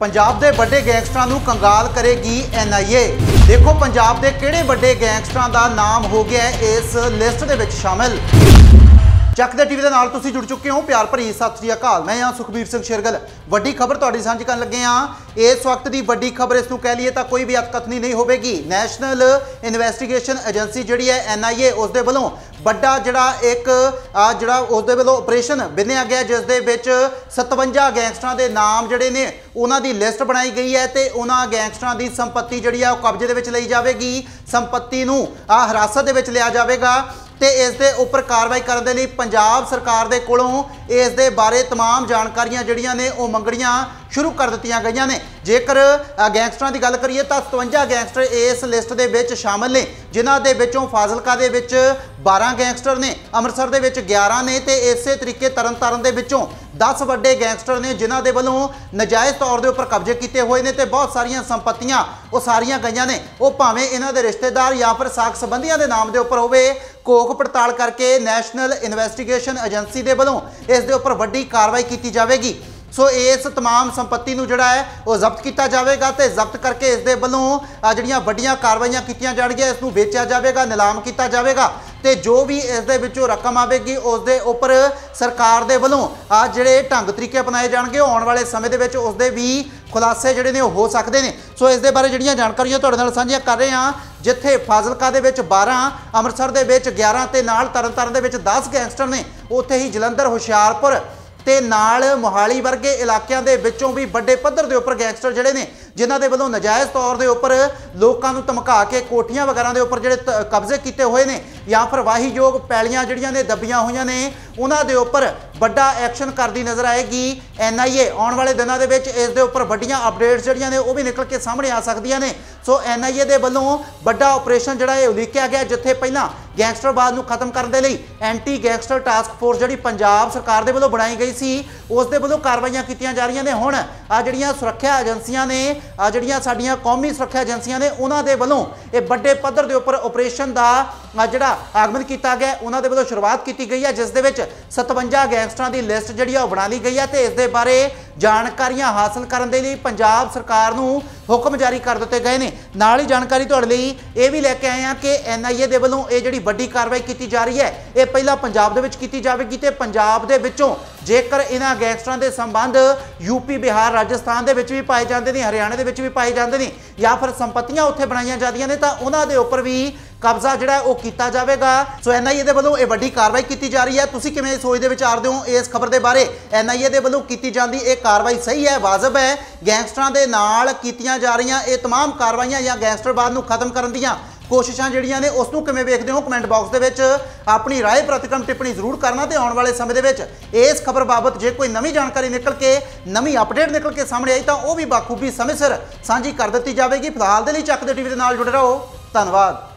पंजाब के बड़े गैंगस्टरां नूं कंगाल करेगी NIA। देखो पंजाब के किहड़े बड़े गैंगस्टरां दा नाम हो गया है इस लिस्ट दे विच शामिल। ਚੱਕ ਦੇ टीवी के नाल तुसीं जुड़ चुके हो। प्यार भरी सत श्री अकाल। मैं हाँ सुखबीर सिंह शेरगल। वड्डी खबर तुहाडी साझी करन लगे हाँ। इस वक्त की वड्डी खबर इसनूं कह लीए तो कोई भी अतकथनी नहीं होगी। नैशनल इन्वेस्टिगेशन एजेंसी जिहड़ी है NIA उस दे वल्लों बड़ा जिहड़ा एक जिहड़ा उस दे वल्लों ऑपरेशन बिन्निया गया जिस दे विच 57 गैंगस्टरां दे नाम जिहड़े ने उन्हां दी लिस्ट बनाई गई है ते उन्हां गैंगस्टरां दी संपत्ति जिहड़ी है कब्जे दे विच लई जावेगी। संपत्ति नूं हिरासत दे विच लिया जावेगा ते इस दे उपर कार्रवाई करने के लिए पंजाब सरकार दे कोलों इस दे बारे तमाम जानकारियां जिहड़ियां ने वो मंगणियां शुरू कर दित्तियां गईयां ने। जेकर गैंगस्टरां दी गल करिए तो 57 गैंगस्टर इस लिस्ट दे विच शामिल ने, जिन्हां दे विचों फाजिलका दे विच 12 गैंगस्टर ने, अमृतसर दे विच 11 ने ते इसे तरीके तरनतारन दे विचों 10 वड्डे गैंगस्टर ने जिन्हां दे वल्लों नजायज़ तौर के उपर कब्जे किए हुए ने ते बहुत सारियां संपत्तियां वो सारियां गईयां ने। वो भावें इन्हां दे रिश्तेदार या फिर साक संबंधियों के नाम के उपर होवे, कोख पड़ताल करके नैशनल इन्वेस्टिगेशन एजेंसी के वलों इस दे उपर वड्डी कार्रवाई की जाएगी। सो इस तमाम संपत्ति नूं जिहड़ा है वो जब्त किया जाएगा तो जब्त करके इस दे वलों जिहड़ियां वड्डियां कार्रवाइयां कीतियां जाणगियां, इसनूं बेचा जाएगा, नीलाम किया जाएगा तो जो भी इस दे विचों रकम आवेगी उस दे उपर सरकार दे वलों जिहड़े ढंग तरीके अपनाए जाणगे आउण वाले समय दे विच उस दे भी खुलासे जिहड़े ने हो सकते हैं। सो इस दे बारे जिहड़ियां जानकारियां तुहाडे नाल साझीआं कर रहे हैं। जिथे फाजिलका दे विच 12, अमृतसर दे विच 11 ते नाल तरनतारन दे विच 10 गैंगस्टर ने, उत्थे ही जलंधर, हुशियारपुर ते नाल मोहाली वर्गे इलाकों के विचों भी बड़े पद्धर के उपर गैंगस्टर जिहड़े ने जिन्हां दे वल्लों नजायज़ तौर के उपर लोकां नूं धमका के कोठियां वगैरह के उपर जिहड़े कब्जे किए हुए ने या फिर वाहीयोग पैलियां जिहड़ियां ने दबियां हुई ने उन्हां दे उपर बड़ा एक्शन करती नज़र आएगी NIA। आने वाले दिनों के विच इस दे उपर वड्डियां अपडेट्स जिहड़ियां ने वो भी निकल के सामने आ सकदियां ने। सो NIA दे वल्लों बड़ा ऑपरेशन जिहड़ा है उलीकिया गया, जिथे पहलां गैंगस्टरवाद नूं खत्म करने के लिए एंटी गैंगस्टर टास्क फोर्स जिहड़ी पंजाब सरकार दे वल्लों बनाई गई सी उस दे वल्लों कार्रवाइयां कीतियां जा रही ने। हुण जिहड़ियां सुरक्षा एजेंसियां ने जिहड़ियां साडीआं कौमी सुरक्षा एजेंसियां ने उन्हां दे वल्लों ये बड़े पद्धर के उपर ऑपरेशन का जिहड़ा आगमन किया गया उन्हां दे वल्लों शुरुआत की गई है, जिस दे विच 57 गैंगस्टरां की लिस्ट जिहड़ी है बना ली गई है। तो इस दे बारे जानकारियां हासिल करने के लिए पंजाब सरकार नूं हुक्म जारी कर दिते गए ने। नाल ही जानकारी तुहाडे लई ये भी लैके आए हैं कि NIA दे वल्लों ये जिहड़ी वड्डी कार्रवाई की जा रही है ये पहला पंजाब दे विच कीती जावेगी ते पंजाब दे विचों जेकर इन्हां गैंगस्टरां दे संबंध यूपी, बिहार, राजस्थान दे विच भी पाए जाते हैं, हरियाणा दे विच भी पाए जाते हैं या फिर संपत्तियां उत्थे बनाईयां जांदियां ने तां उन्हां दे उपर भी कब्जा जिहड़ा वो किया जाएगा। सो NIA दे वल्लों ये वड्डी कार्रवाई की जा रही है। तुसीं किवें सोचदे विचारदे हो इस खबर के बारे? NIA दे वल्लों की जांदी ये कार्रवाई सही है, वाजिब है? गैंगस्टरां दे नाल कीतियां जा रहीआं ये तमाम कार्रवाइयां या गैंगस्टरवाद नूं खत्म करन दीआं कोशिशां जिहड़ियां ने उसनूं किवें वेखदे हो? कमेंट बॉक्स दे विच अपनी राय प्रतिक्रम टिप्पणी जरूर करना ते आउण वाले समय दे विच इस खबर बाबत जे कोई नवीं जानकारी निकल के नवीं अपडेट निकल के सामने आई तां वो भी बाखूबी समय सिर साझी कर दित्ती जावेगी। फिलहाल दे लई ਚੱਕ ਦੇ टीवी दे नाल जुड़े रहो। धन्नवाद।